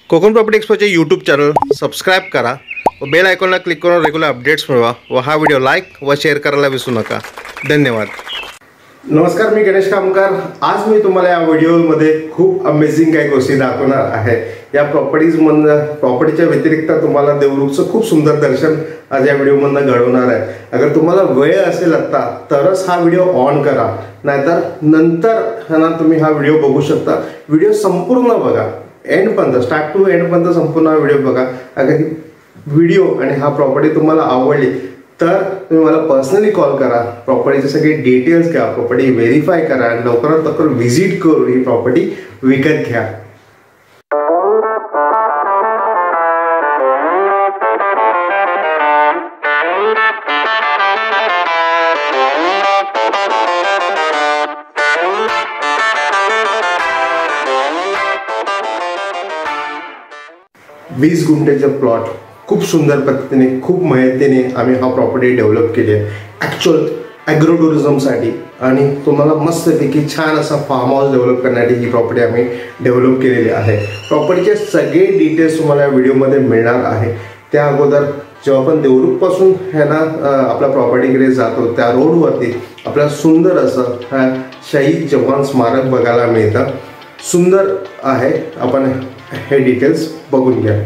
Konkan property एक्सपोचे YouTube channel subscribe करा व बेल आयकॉनला क्लिक करून रेग्युलर अपडेट्स मिळवा व हा व्हिडिओ लाईक व शेअर करायला विसरू नका। धन्यवाद। नमस्कार, मी गणेश कामकार। आज मी तुम्हाला या व्हिडिओमध्ये खूप अमेझिंग काही गोष्टी दाखवणार आहे। या प्रॉपर्टीच्या व्यतिरिक्त तुम्हाला देवरुखचं खूप सुंदर दर्शन आज या व्हिडिओमधून घडवणार आहे। अगर तुम्हाला वेळ असेल आता तरच हा व्हिडिओ ऑन करा, नाहीतर नंतर तुम्ही हा व्हिडिओ बघू शकता। व्हिडिओ संपूर्ण बघा, एंड पर्यंत, स्टार्ट टू एंड पर्यंत संपूर्ण हा व्हिडिओ बघा। अगर ही व्हिडिओ आणि हा प्रॉपर्टी तुम्हाला आवडली तर तुम्ही मला पर्सनली कॉल करा, प्रॉपर्टीचे सगळे डिटेल्स घ्या, प्रॉपर्टी व्हेरीफाय करा आणि लवकरात लवकर व्हिजिट करून ही प्रॉपर्टी विकत घ्या। वीस गुंठेचं प्लॉट खूप सुंदर पद्धतीने, खूप मेहनतीने आम्ही हा प्रॉपर्टी डेव्हलप केली आहे ॲक्च्युअल ॲग्रो टुरिझमसाठी। आणि तुम्हाला मस्तपैकी छान असा फार्म हाऊस डेव्हलप करण्यासाठी ही प्रॉपर्टी आम्ही डेव्हलप केलेली आहे। प्रॉपर्टीचे सगळे डिटेल्स तुम्हाला या व्हिडिओमध्ये मिळणार आहे। त्या अगोदर जेव्हा आपण देवरुखपासून आपल्या प्रॉपर्टीकडे जातो त्या रोडवरती आपल्याला सुंदर असं शहीद जवान स्मारक बघायला मिळतं। सुंदर आहे, आपण हे डिटेल्स बघून घ्या।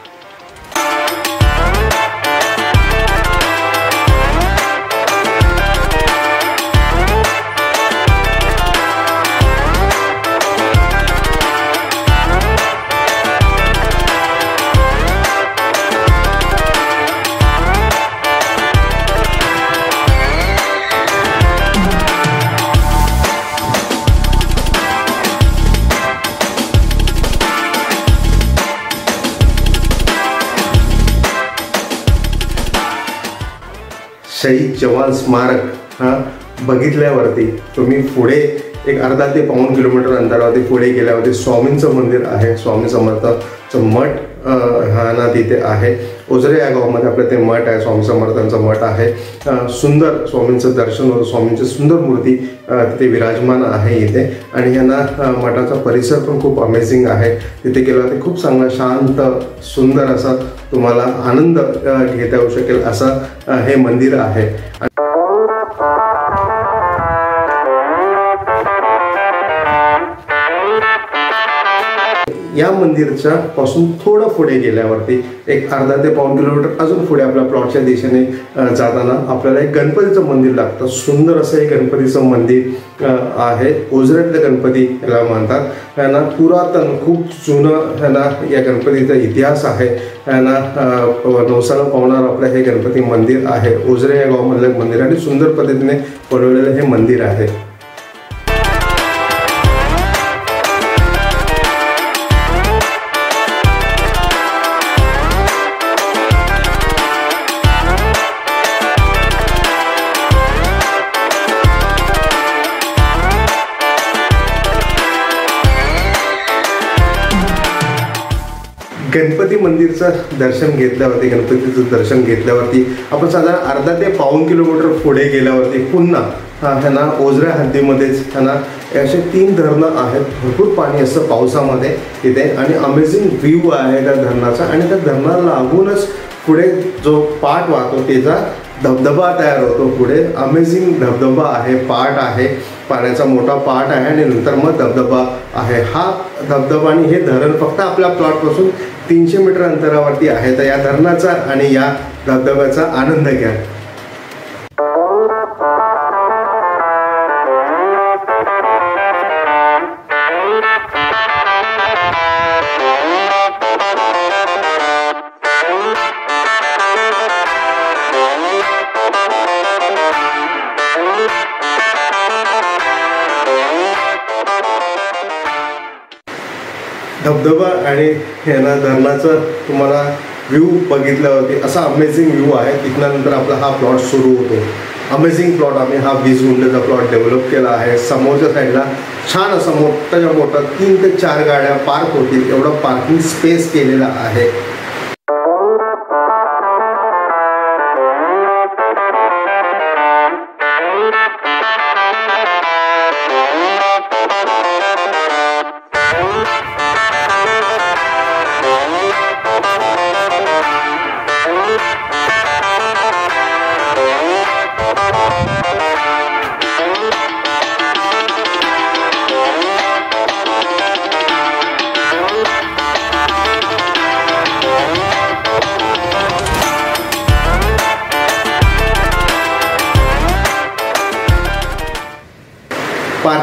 शहीद जवान स्मारक बघितल्यावरती तुम्ही पुढे एक अर्धा ते पाऊण किलोमीटर अंतरावरती पुढे गेल्यावरती स्वामींचं मंदिर आहे। स्वामी समर्थांचं मठ तिथे आहे। ओझरे या गावामध्ये आपलं ते मठ आहे, स्वामी समर्थांचं मठ आहे। सुंदर स्वामींचं दर्शन होतं, स्वामींची सुंदर मूर्ती तिथे विराजमान आहे इथे। आणि मठाचा परिसर पण खूप अमेझिंग आहे। तिथे गेल्यावरती खूप चांगला शांत सुंदर असा तुम्हाला आनंद घेता येऊ शकेल असं हे मंदिर आहे। या मंदिरच्या पासून थोडं पुढे गेल्यावरती एक अर्धा ते पाऊण किलोमीटर अजून पुढे आपल्या प्लॉटच्या दिशेने जाताना आपल्याला एक गणपतीचं मंदिर लागतं। सुंदर असं एक गणपतीचं मंदिर आहे। ओझऱ्यातलं गणपती याला म्हणतात। पुरातन खूप जुनं या गणपतीचा इतिहास आहे। नवसाला पावणार आपलं हे गणपती मंदिर आहे। ओझरे या गावामधलं मंदिर आणि सुंदर पद्धतीने बनवलेलं हे मंदिर आहे। गणपती मंदिरचं दर्शन घेतल्यावरती, गणपतीचं दर्शन घेतल्यावरती आपण साधारण अर्धा ते पाऊण किलोमीटर पुढे गेल्यावरती पुन्हा ओझऱ्या हद्दीमध्येच असे 3 धरणं आहेत। भरपूर पाणी असतं पावसामध्ये तिथे आणि अमेझिंग व्ह्यू आहे त्या धरणाचा। आणि त्या धरणाला लागूनच पुढे जो पाट वाहतो त्याचा धबधबा तयार होतो। पुढे अमेझिंग धबधबा आहे, पाट आहे, पाण्याचा मोठा पाट आहे आणि नंतर मग धबधबा आहे। हा धबधबा आणि हे धरण फक्त आपल्या प्लॉटपासून 300 मीटर अंतरावरती आहे। तर या धरणाचा आणि या धबधब्याचा आनंद घ्या। धबधबा आणि धरणाचं तुम्हाला व्ह्यू बघितल्यावरती असा अमेझिंग व्ह्यू आहे। तिथनंतर आपला हा प्लॉट सुरू होतो। अमेझिंग प्लॉट आम्ही हा 20 गुंठेचा प्लॉट डेव्हलप केला आहे। समोरच्या साईडला छान असं मोठ्याच्या मोठा 3 ते 4 गाड्या पार्क होतील एवढं पार्किंग स्पेस केलेला आहे।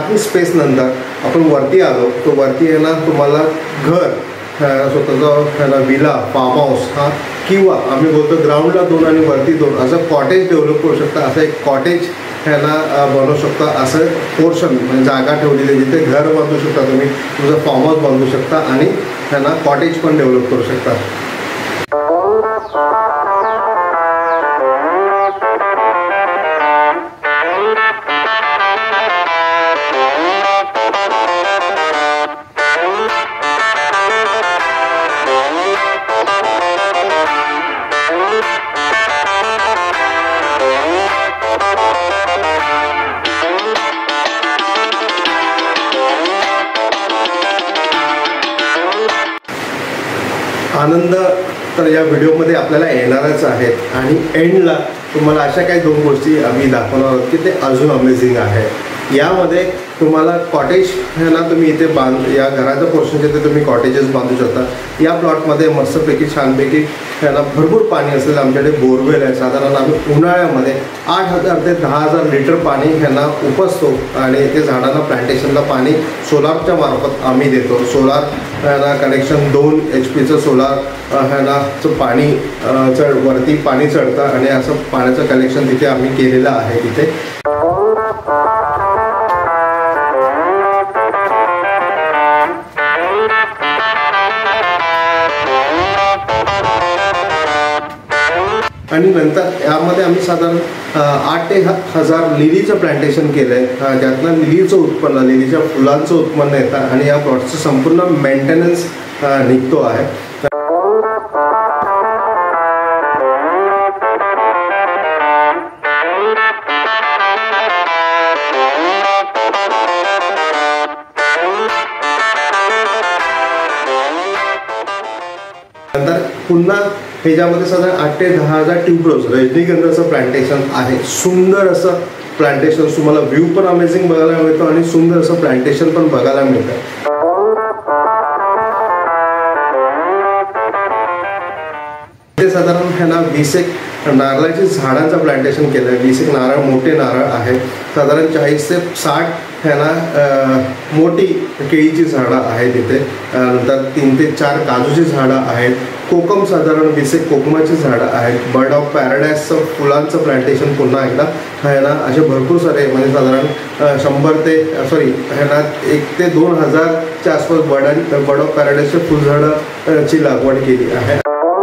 पार्किंग स्पेस नंतर आपण वरती आलो, तो वरती आहे ना तुम्हाला घर स्वतःचा आहे ना विला फार्म हाऊस हा, किंवा आम्ही बोलतो ग्राउंडला 2 आणि वरती 2 असं कॉटेज डेव्हलप करू शकता. असं एक कॉटेज ह्याला बनवू शकता. असं पोर्शन म्हणजे जागा ठेवलेली आहे जिथे घर बांधू शकता, तुम्ही तुमचं फार्म हाऊस बांधू शकता आणि ह्याला कॉटेज पण डेव्हलप करू शकता. आनंद तर या व्हिडिओमध्ये आपल्याला येणारच आहेत आणि एंडला तुम्हाला अशा काही 2 गोष्टी आम्ही दाखवणार आहोत की ते अजून अमेझिंग आहे. यामध्ये तुम्हाला कॉटेज आहे ना, तुम्ही इथे या घराच्या पोर्शनचे ते तुम्ही कॉटेजेस बांधू शकता. या प्लॉटमध्ये मस्तपैकी छानपैकी ह्याला भरपूर पाणी असेल. आमच्याकडे बोरवेल आहे. साधारण आम्ही उन्हाळ्यामध्ये 8,000 ते 10,000 लिटर पाणी ह्यांना उपसतो आणि इथे झाडांना प्लांटेशनला पाणी सोलारच्या मार्फत आम्ही देतो. सोलार ह्याला कनेक्शन 2 HP सोलार ह्यालाचं पाणी वरती पाणी चढतं आणि असं पाण्याचं कनेक्शन तिथे आम्ही केलेलं आहे. तिथे आणि नंतर यामध्ये आम्ही साधारण 8 ते 1000 लिलीचं प्लांटेशन केलं आहे, ज्यातनं लिलीचं उत्पन्न, लिलीच्या फुलांचं उत्पन्न येतं आणि या प्लॉटचं संपूर्ण मेंटेनन्स निघतो आहे. नंतर पुन्हा ह्याच्यामध्ये साधारण 8 ते 10,000 ट्यूबरोज रजनीगंधाचं प्लांटेशन आहे. सुंदर असं प्लांटेशन, तुम्हाला व्ह्यू पण अमेझिंग बघायला मिळतो आणि सुंदर असं प्लांटेशन पण बघायला मिळतं. ते साधारण ह्यांना 20 नारळाची झाडांचं प्लांटेशन केलं आहे. 20 नारळ, मोठे नारळ आहेत. साधारण 40 ते 60 ह्यांना मोठी केळीची झाडं आहेत तिथे. नंतर 3 ते 4 काजूची झाडं आहेत. कोकम साधारण 20 कोकमाची झाडं आहेत. बर्ड ऑफ पॅराडाईजचं फुलांचं प्लांटेशन पुन्हा एकदा ह्यांना असे भरपूर सारे म्हणजे साधारण 100 ते ह्यांना 1 ते 2,000च्या आसपास बर्ड ऑफ पॅराडाईजच्या फुलझाडाची लागवड केली आहे.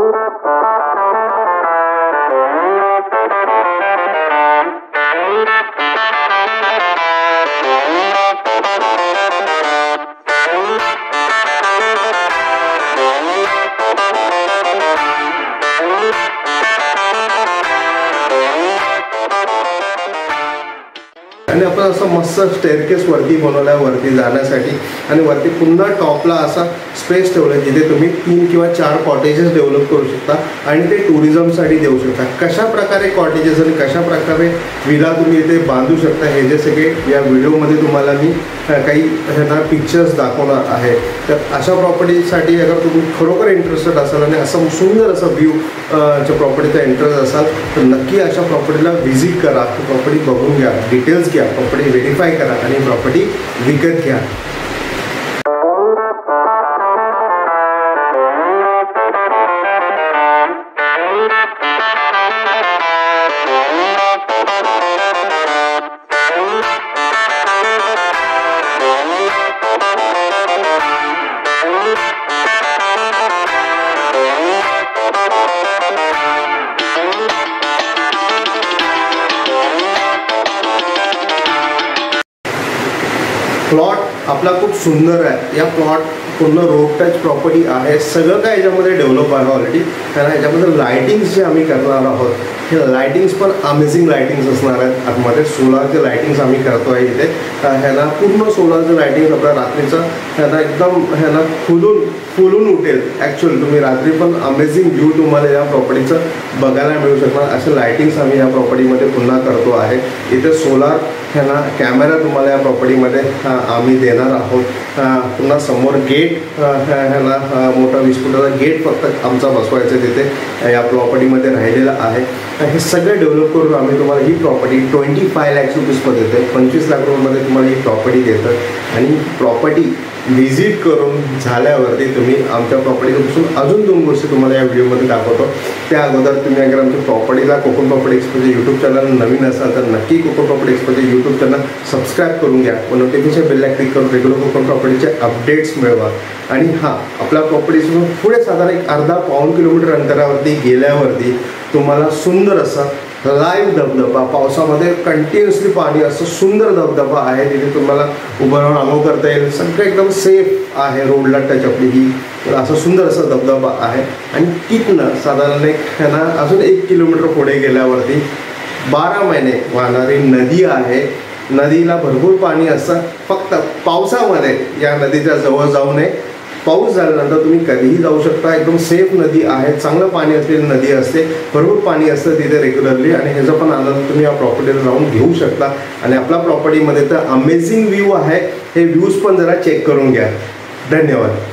आणि आपण असं मस्त स्टेअरकेस वरती बनवला वरती जाण्यासाठी आणि वरती पुन्हा टॉपला असा स्पेस ठेवला जिथे तुम्ही 3 किंवा 4 कॉटेजेस डेव्हलप करू शकता आणि ते टुरिझमसाठी देऊ शकता. कशा प्रकारे कॉटेजेस आणि कशा प्रकारे विला तुम्ही इथे बांधू शकता हे जे सगळे या व्हिडिओमध्ये तुम्हाला मी काही ह्यांना पिक्चर्स दाखवणार आहे. तर अशा प्रॉपर्टीसाठी अगर तुम्ही खरोखर इंटरेस्टेड असाल आणि असं सुंदर असं व्ह्यू च्या प्रॉपर्टीचा इंटरेस्ट असाल तर नक्की अशा प्रॉपर्टीला व्हिजिट करा. प्रॉपर्टी बघून घ्या, डिटेल्स घ्या, प्रॉपर्टी व्हेरीफाय करा आणि प्रॉपर्टी विकत घ्या. प्लॉट आपला खूप सुंदर आहे. या प्लॉट पूर्ण रोड टच प्रॉपर्टी आहे. सगळं काय याच्यामध्ये डेव्हलप आहे ऑलरेडी. कारण याच्यामध्ये लायटिंग्स जे आम्ही करणार आहोत हे लायटिंग्स पण अमेझिंग लायटिंग्स असणार आहेत. आतमध्ये सोलारचे लायटिंग्स आम्ही करतो आहे इथे. ह्याला पूर्ण सोलारचं लायटिंग्स आपल्या रात्रीचं ह्याला एकदम ह्याला फुलून उठेल. ॲक्च्युअली तुम्ही रात्री पण अमेझिंग व्ह्यू तुम्हाला या प्रॉपर्टीचं बघायला मिळू शकणार. असे लायटिंग्स आम्ही या प्रॉपर्टीमध्ये पुन्हा करतो आहे. इथे सोलार ह्याला कॅमेरा तुम्हाला या प्रॉपर्टीमध्ये आम्ही देणार आहोत. पुन्हा समोर गेट गेट ह्याला मोठा 20 फुटाचा गेट फक्त आमचा बसवायचा तिथे या प्रॉपर्टीमध्ये राहिलेला आहे. हे सगळं डेव्हलप करून आम्ही तुम्हाला ही प्रॉपर्टी 25 लाख रुपीजमध्ये देतो. 25 लाख रुपयामध्ये तुम्हाला ही प्रॉपर्टी देतं. आणि प्रॉपर्टी व्हिजिट करून झाल्यावरती तुम्ही आमच्या प्रॉपर्टीपासून अजून 2 गोष्टी तुम्हाला या व्हिडिओमध्ये दाखवतो. त्या अगोदर तुम्ही अगर आमच्या प्रॉपर्टीला कोकण प्रॉपर्टी एक्सपर्टचे यूट्यूब चॅनल नवीन असाल तर नक्की कोकण प्रॉपर्टी एक्सपर्टचे यूट्यूब चॅनल सबस्क्राईब करून घ्या व नोटिफिकेशन बेलला क्लिक करून रेग्युलर कोकण प्रॉपर्टीचे अपडेट्स मिळवा. आणि हां, आपल्या प्रॉपर्टीपासून पुढे साधारण एक अर्धा-पाऊण किलोमीटर अंतरावरती गेल्यावरती तुम्हाला सुंदर असा लाईव्ह धबधबा, पावसामध्ये कंटिन्युअसली पाणी असं सुंदर धबधबा आहे. तिथे तुम्हाला उभं राहून आंघोळ करता येईल. सगळं एकदम सेफ आहे. रोडला टच आपली ही असं सुंदर असा धबधबा आहे. आणि तिथनं साधारण अजून 1 किलोमीटर पुढे गेल्यावरती 12 महिने वाहणारी नदी आहे. नदीला भरपूर पाणी असतं. फक्त पावसामध्ये या नदीच्या जवळ जाऊ नये. पाऊस झाल्यानंतर तुम्ही कधीही जाऊ शकता. एकदम सेफ नदी आहे. चांगलं पाणी असलेली नदी असते. भरपूर पाणी असतं तिथे रेग्युलरली. आणि ह्याचा पण आनंद तुम्ही या प्रॉपर्टीला जाऊन घेऊ शकता. आणि आपल्या प्रॉपर्टीमध्ये तर अमेझिंग व्ह्यू आहे. हे व्ह्यूज पण जरा चेक करून घ्या. धन्यवाद.